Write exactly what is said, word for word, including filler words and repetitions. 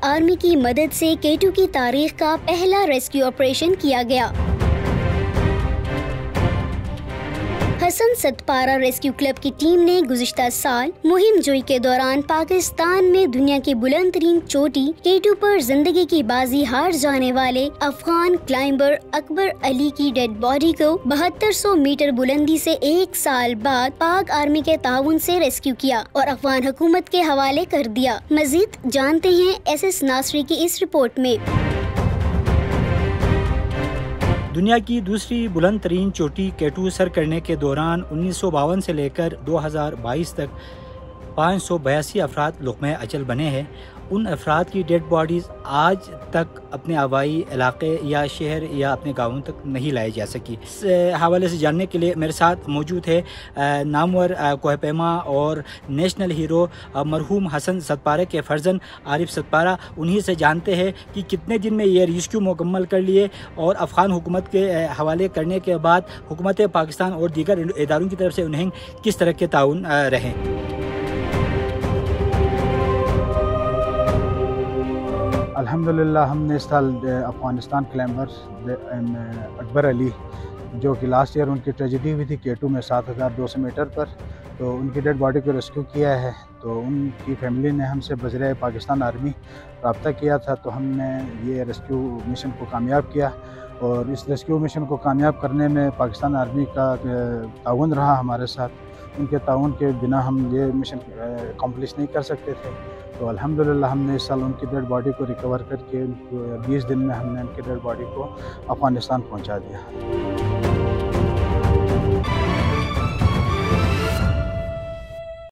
Army की मदद से के टू की तारीख का पहला रेस्क्यू ऑपरेशन किया गया। हसन सतपारा रेस्क्यू क्लब की टीम ने गुज़िश्ता साल मुहिम जोई के दौरान पाकिस्तान में दुनिया की बुलंद तरीन चोटी के टू पर जिंदगी की बाजी हार जाने वाले अफगान क्लाइंबर अकबर अली की डेड बॉडी को बहत्तर सौ मीटर बुलंदी से एक साल बाद पाक आर्मी के ताउन से रेस्क्यू किया और अफगान हुकूमत के हवाले कर दिया। मजीद जानते हैं एस एस नासरी की इस रिपोर्ट में। दुनिया की दूसरी बुलंद तरीन चोटी के टू सर करने के दौरान उन्नीस सौ बावन से लेकर दो हज़ार बाईस तक पाँच सौ बयासी अफराद लुक़्मे अचल बने हैं। उन अफराद की डेड बॉडीज़ आज तक अपने आबाई इलाके या शहर या अपने गाँवों तक नहीं लाई जा सकी। इस हवाले से जानने के लिए मेरे साथ मौजूद है नामवर कोहपेमा और नेशनल हीरो मरहूम हसन सतपारा के फर्जन आरिफ सतपारा। उन्हीं से जानते हैं कि कितने दिन में ये रेस्क्यू मुकम्मल कर लिए और अफ़गान हुकूमत के हवाले करने के बाद हुकूमत पाकिस्तान और दीगर इदारों की तरफ से उन्हें किस तरह के ताउन रहे। अल्हम्दुलिल्लाह हमने इस साल अफ़गानिस्तान क्लाइंबर अकबर अली जो कि लास्ट ईयर उनकी ट्रेजेडी हुई थी के टू में सात हज़ार दो सौ मीटर पर, तो उनकी डेड बॉडी को रेस्क्यू किया है। तो उनकी फैमिली ने हमसे बज़रिए पाकिस्तान आर्मी रब्ता किया था, तो हमने ये रेस्क्यू मिशन को कामयाब किया और इस रेस्क्यू मिशन को कामयाब करने में पाकिस्तान आर्मी का ताउन रहा हमारे साथ। उनके ताउन के बिना हम ये मिशन अकम्प्लिश नहीं कर सकते थे। तो अल्हम्दुलिल्लाह हमने इस साल उनकी डेड बॉडी को रिकवर करके बीस दिन में हमने उनकी डेड बॉडी को अफ़गानिस्तान पहुंचा दिया।